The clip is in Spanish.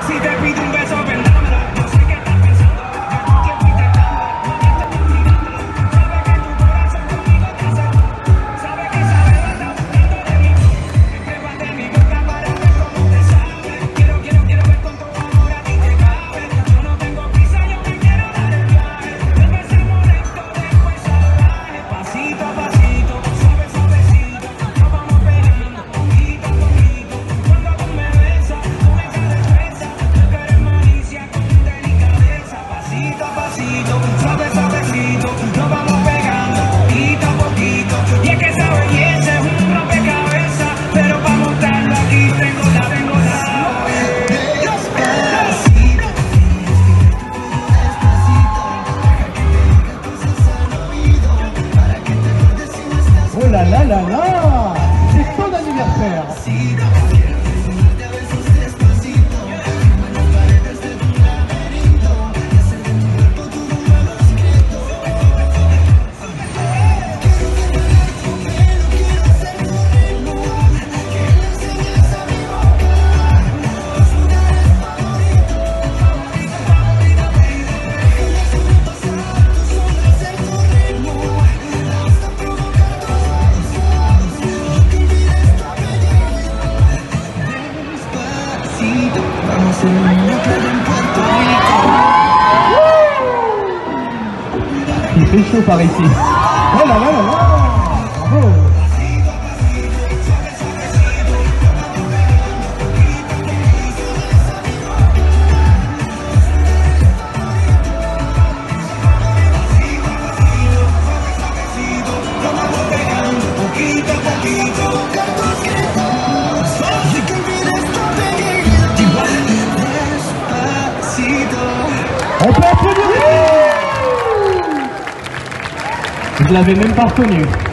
Si te pido un beso, vendámelo. Yo sé que estás pensando, llevo tiempo intentando, no mientes tirando. Sabe que tu corazón conmigo te hace. Sabe que esa beba está buscando de mí. Entrépate en mi boca para ver cómo te sabe. Quiero ver cuánto amor a ti te cabe. Yo no tengo prisa, yo me quiero dar el viaje. Empecemos lento, después salvaje. Pasito a pasito, suave, suavecito. Nos vamos pegando, poquito a poquito. Cuando tú me besas, tú me caes presa. Tú que eres malicia con delicadeza. Pasito a pasito, suave, suavecito. Nos vamos pegando, poquito a poquito. Y es que esa belleza es un rompecabezas. Pero para montarlo aquí tengo la Oh là là là là! C'est ton anniversaire! Vamos a una playa en Puerto Rico. Il fait chaud par ici. Oh là là là là! Bravo! Poquito a poquito. On peut applaudir! Je l'avais même pas reconnu.